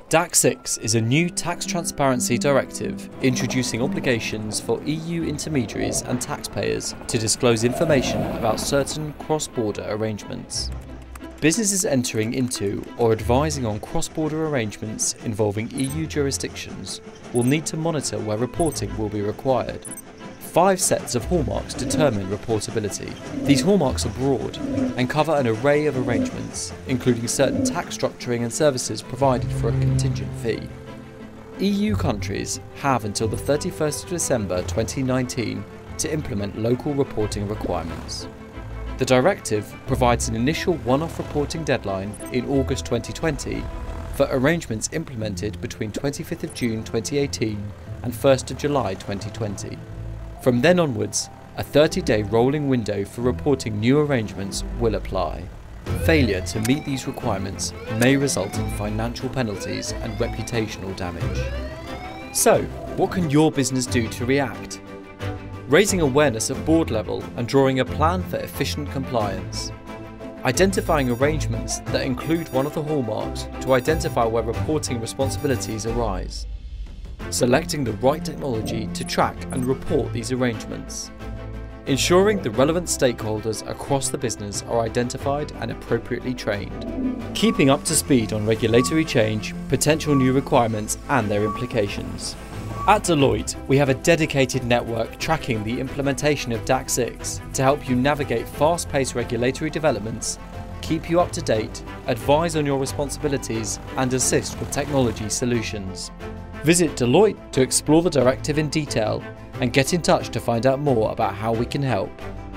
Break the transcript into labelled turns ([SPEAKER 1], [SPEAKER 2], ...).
[SPEAKER 1] DAC 6 is a new tax transparency directive introducing obligations for EU intermediaries and taxpayers to disclose information about certain cross-border arrangements. Businesses entering into or advising on cross-border arrangements involving EU jurisdictions will need to monitor where reporting will be required. 5 sets of hallmarks determine reportability. These hallmarks are broad and cover an array of arrangements, including certain tax structuring and services provided for a contingent fee. EU countries have until the 31st of December 2019 to implement local reporting requirements. The directive provides an initial one-off reporting deadline in August 2020 for arrangements implemented between 25th of June 2018 and 1st of July 2020. From then onwards, a 30-day rolling window for reporting new arrangements will apply. Failure to meet these requirements may result in financial penalties and reputational damage. So, what can your business do to react? Raising awareness at board level and drawing a plan for efficient compliance. Identifying arrangements that include one of the hallmarks to identify where reporting responsibilities arise. Selecting the right technology to track and report these arrangements. Ensuring the relevant stakeholders across the business are identified and appropriately trained. Keeping up to speed on regulatory change, potential new requirements and their implications. At Deloitte, we have a dedicated network tracking the implementation of DAC 6 to help you navigate fast-paced regulatory developments, keep you up to date, advise on your responsibilities and assist with technology solutions. Visit Deloitte to explore the directive in detail and get in touch to find out more about how we can help.